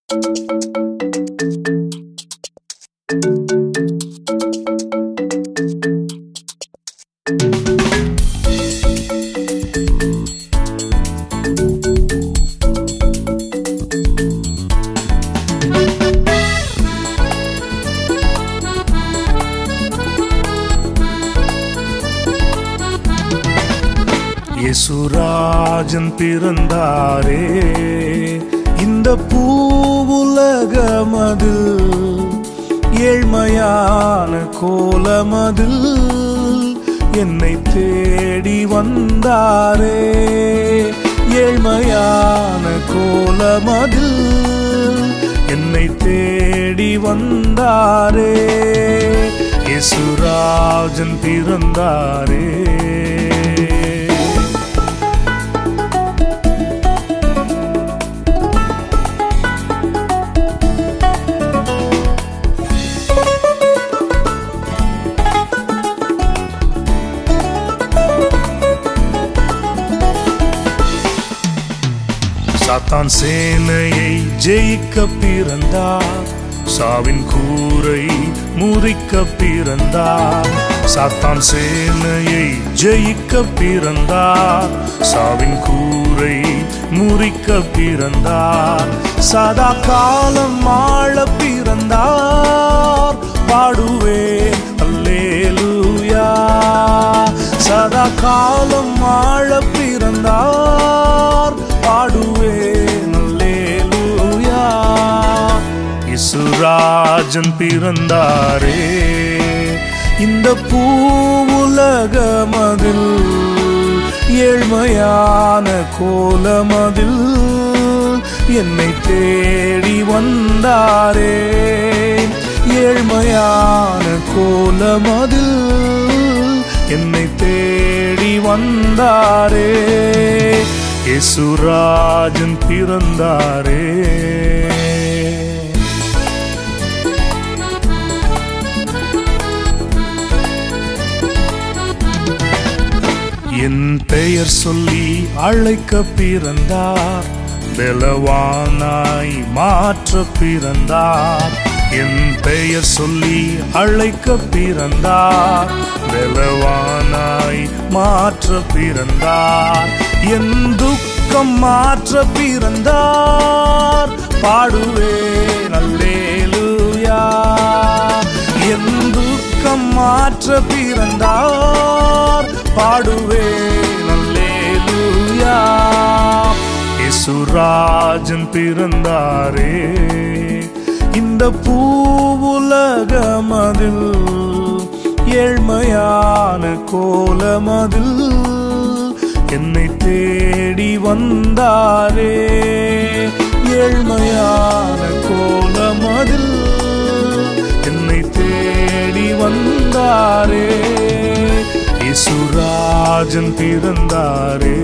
இயேசுராஜன் பிறந்தாரே இந்த பூவுலகமதில், ஏழ்மையான கோலமதில் என்னை தேடி வந்தாரே. ஏழ்மையான கோலமதில் என்னை தேடி வந்தாரே. இயேசுராஜன் பிறந்தாரே. சாத்தான் சேனையை ஜெயிக்க பிறந்தார், சாவின் கூரை முறிக்க பிறந்தார். சாத்தான் சேனையை ஜெயிக்க பிறந்தார், சாவின் கூரை முறிக்க பிறந்தார். சதா காலம் ஆள பிறந்தார், பாடுவேன் அல்லேலூயா. சதா காலம் ஆள பிறந்தார், பாடுவேன் அல்லேலூயா. இயேசுராஜன் பிறந்தாரே இந்த பூவுலகமதில், ஏழ்மையான கோலமதில் என்னை தேடி வந்தாரே. ஏழ்மையான கோலமதில் என்னை தேடி வந்தாரே. இயேசுராஜன் பிறந்தாரே. என் பெயர் சொல்லி அழைக்க பிறந்தார், பலவானாய் மாற்ற பிறந்தார். என் பெயர் சொல்லி அழைக்க பிறந்தார், பலவானாய் மாற்ற பிறந்தார். என் துக்கம் மாற்ற பிறந்தார், பாடுவேன் அல்லேலூயா. என் துக்கம் மாற்ற பிறந்தார், பாடுவேன் அல்லேலூயா. இயேசுராஜன் பிறந்தாரே இந்த பூவுலகமதில், ஏழ்மையான கோலமதில் என்னை தேடி வந்தாரே. ஏழ்மையான கோலமதில் என்னை தேடி வந்தாரே. இயேசுராஜன் பிறந்தாரே.